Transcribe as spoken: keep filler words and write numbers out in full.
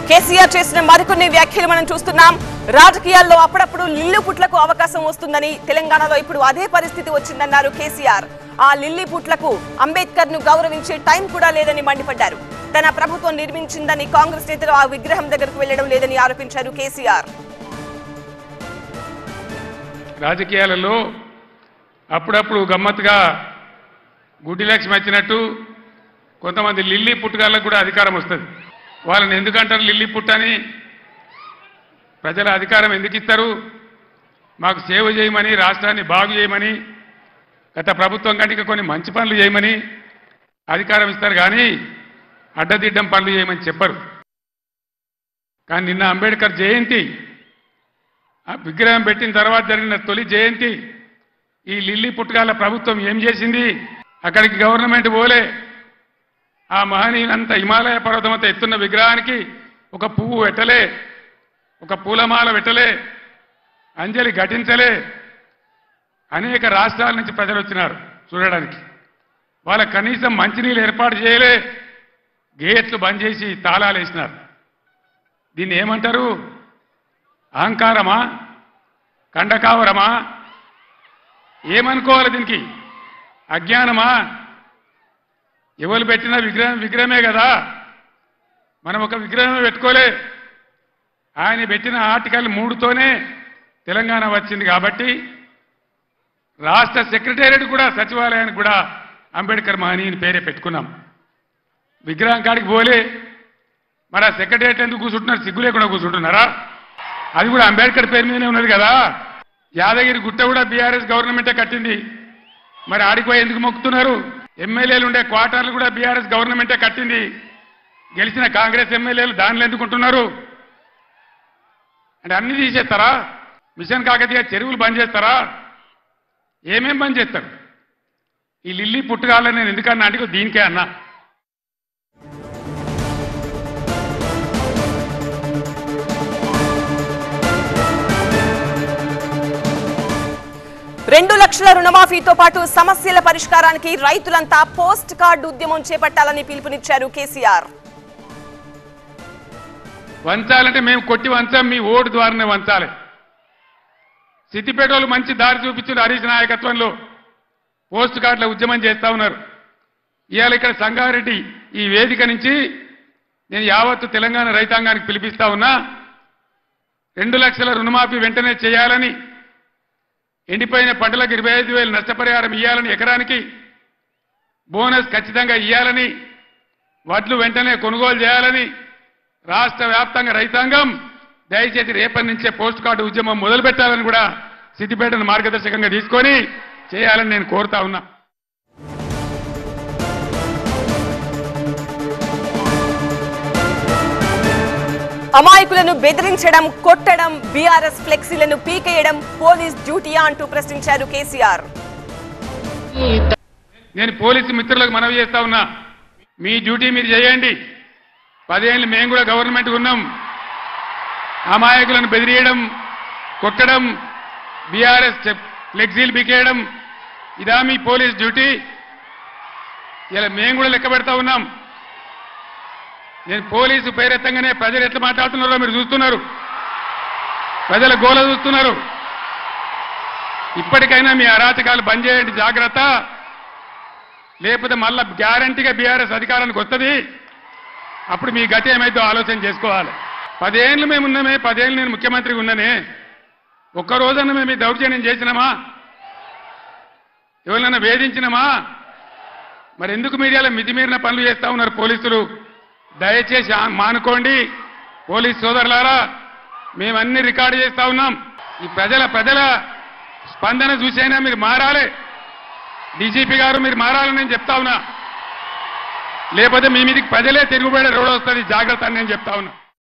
కేసీఆర్ చేసిన మరికొన్ని వ్యాఖ్యలు మనం చూస్తున్నాం. రాజకీయాల్లో అప్పుడప్పుడు లిల్లీ పుట్లకు అవకాశం వస్తుందని, తెలంగాణలో ఇప్పుడు అదే పరిస్థితి వచ్చిందన్నారు కేసీఆర్. ఆ లిల్లీ పుట్లకు అంబేద్కర్ ను గౌరవించే టైం కూడా లేదని మండిపడ్డారు. తన ప్రభుత్వం నిర్మించిందని కాంగ్రెస్ నేతలు ఆ విగ్రహం దగ్గరకు వెళ్లడం లేదని ఆరోపించారు కేసీఆర్. రాజకీయాలలో అప్పుడప్పుడు గమ్మత్తుగా గుడ్డి లక్ష్మి వచ్చినట్టు కొంతమంది లిల్లీ పుట్టుగాళ్ళకు కూడా అధికారం వస్తుంది. వాళ్ళని ఎందుకంటారు లిల్లీ పుట్టని? ప్రజల అధికారం ఎందుకు ఇస్తారు? మాకు సేవ చేయమని, రాష్ట్రాన్ని బాగు చేయమని, గత ప్రభుత్వం కంటే కొన్ని మంచి పనులు చేయమని అధికారం ఇస్తారు, కానీ అడ్డదిడ్డం పనులు చేయమని చెప్పరు. కానీ నిన్న అంబేద్కర్ జయంతి, ఆ విగ్రహం పెట్టిన తర్వాత జరిగిన తొలి జయంతి, ఈ లిల్లీ పుట్టుగాళ్ళ ప్రభుత్వం ఏం చేసింది? అక్కడికి గవర్నమెంట్ పోలే. ఆ మహనీయులంతా హిమాలయ పర్వతం అంతా ఎత్తున్న విగ్రహానికి ఒక పువ్వు పెట్టలే, ఒక పూలమాల పెట్టలే, అంజలి ఘటించలే. అనేక రాష్ట్రాల నుంచి ప్రజలు వచ్చినారు చూడడానికి. వాళ్ళ కనీసం మంచినీళ్ళు ఏర్పాటు చేయలే, గేట్లు బంద్ చేసి తాళాలు వేసినారు. దీన్ని ఏమంటారు? అహంకారమా? కండకావరమా? ఏమనుకోవాలి దీనికి? అజ్ఞానమా? ఎవరు పెట్టిన విగ్రహం విగ్రహమే కదా, మనం ఒక విగ్రహమే పెట్టుకోలే. ఆయన పెట్టిన ఆర్టికల్ మూడుతోనే తెలంగాణ వచ్చింది. కాబట్టి రాష్ట్ర సెక్రటేరియట్ కూడా, సచివాలయానికి కూడా అంబేద్కర్ మహనీయుని పేరే పెట్టుకున్నాం. విగ్రహం కాడికి పోలే. మరి ఆ సెక్రటేరియట్ ఎందుకు కూర్చుంటున్నారు? సిగ్గు లేకుండా కూర్చుంటున్నారా? అది కూడా అంబేద్కర్ పేరు మీదనే ఉన్నది కదా. యాదగిరి గుట్ట కూడా బీఆర్ఎస్ గవర్నమెంటే కట్టింది. మరి ఆడిపోయి ఎందుకు మొక్కుతున్నారు? ఎమ్మెల్యేలు ఉండే క్వార్టర్లు కూడా బీఆర్ఎస్ గవర్నమెంటే కట్టింది. గెలిచిన కాంగ్రెస్ ఎమ్మెల్యేలు దానిలో ఎందుకుంటున్నారు? అంటే అన్ని తీసేస్తారా? మిషన్ కాకతీయ చెరువులు బంద్ చేస్తారా? ఏమేం బంద్ చేస్తారు? ఈ లిల్లీ పుట్టుగాలని నేను ఎందుకన్నా అంటే దీనికే అన్నా. రెండు లక్షల రుణమాఫీతో పాటు సమస్యల పరిష్కారానికి రైతులంతా పోస్ట్ కార్డు ఉద్యమం చేపట్టాలని పిలుపునిచ్చారు కేసీఆర్. వంచాలంటే మేము కొట్టి వంచాం, మీ ఓటు ద్వారానే వంచాలి. సిద్దిపేట వాళ్ళు మంచి దారి చూపించారు. హరీష్ నాయకత్వంలో పోస్ట్ కార్డుల ఉద్యమం చేస్తా ఉన్నారు. ఇవాళ ఇక్కడ సంగారెడ్డి ఈ వేదిక నుంచి నేను యావత్తు తెలంగాణ రైతాంగానికి పిలిపిస్తా ఉన్నా. రెండు లక్షల రుణమాఫీ వెంటనే చేయాలని, ఎండిపోయిన పంటలకు ఇరవై ఐదు వేలు నష్టపరిహారం ఇవ్వాలని, ఎకరానికి బోనస్ ఖచ్చితంగా ఇవ్వాలని, వడ్లు వెంటనే కొనుగోలు చేయాలని రాష్ట్ర వ్యాప్తంగా రైతాంగం దయచేసి రేపటి నుంచే పోస్ట్ కార్డు ఉద్యమం మొదలు పెట్టాలని కూడా సిద్దిపేటను మార్గదర్శకంగా తీసుకొని చేయాలని నేను కోరుతా ఉన్నా. అమాయకులను బెదిరించడం, కొట్టడం, బీఆర్ఎస్ ఫ్లెక్సీలను పీకేయడం పోలీస్ డ్యూటీయా అంటూ ప్రశ్నించారు కేసీఆర్. నేను పోలీసు మిత్రులకు మనవి చేస్తా ఉన్నా, మీ డ్యూటీ మీరు చేయండి. పదేళ్ళు మేము కూడా గవర్నమెంట్ ఉన్నాం. అమాయకులను బెదిరియడం, కొట్టడం, బీఆర్ఎస్ ఫ్లెక్సీలు పీకేయడం, ఇదా మీ పోలీస్ డ్యూటీ? ఇలా మేము కూడా లెక్క పెడతా ఉన్నాం. నేను పోలీసు పేరెత్తంగానే ప్రజలు ఎట్లా మాట్లాడుతున్నారో మీరు చూస్తున్నారు. ప్రజల గోల చూస్తున్నారు. ఇప్పటికైనా మీ అరాచకాలు బంద్ చేయండి, జాగ్రత్త. లేకపోతే మళ్ళా గ్యారంటీగా బీఆర్ఎస్ అధికారానికి వస్తుంది. అప్పుడు మీ గతి ఏమైతే ఆలోచన చేసుకోవాలి. పదేళ్ళు మేము ఉన్నామే, పదేళ్ళు నేను ముఖ్యమంత్రిగా ఉన్నానే, ఒక్కరోజన్నా మేము ఈ దౌర్జన్యం చేసినామా? ఎవరినైనా వేధించినామా? మరి ఎందుకు మీడియాలో మితిమీరిన పనులు చేస్తా ఉన్నారు పోలీసులు? దయచేసి మానుకోండి పోలీస్ సోదరులారా. మేమన్నీ రికార్డు చేస్తా ఉన్నాం. ఈ ప్రజల ప్రజల స్పందన చూసైనా మీరు మారాలి. డీజీపీ గారు మీరు మారాలని నేను చెప్తా ఉన్నా. లేకపోతే మీ మీదకి ప్రజలే తిరుగుబడే రోడ్ వస్తుంది, జాగ్రత్త అని నేను చెప్తా ఉన్నా.